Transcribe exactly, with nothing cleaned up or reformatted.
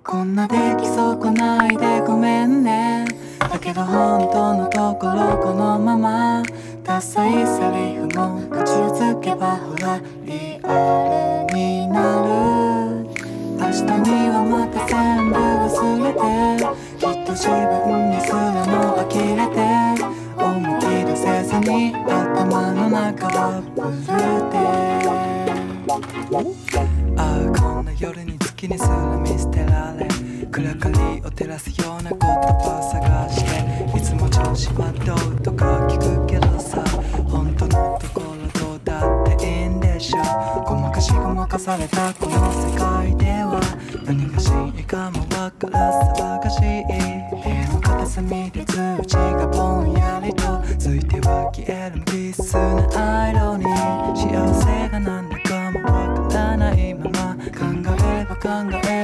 こんな出来損ないでごめんね。だけど本当のところこのままダサいセリフも口をつけばほらリアルになる。明日にはまた全部忘れて、きっと自分にすらも呆れて、思い出せずに頭の中はブルーで、ああこんな夜に月にすら見捨てられ、暗がりを照らすような言葉探して、いつも調子はどうとか聞くけどさ、本当のところどうだっていいんでしょ。ごまかしごまかされたこの世界では、何が真意かもわからず騒がしい部屋の片隅で通知がぼんやりとついては消える無機質なアイロニー。幸せがなんだかもわからないまま考えれば考え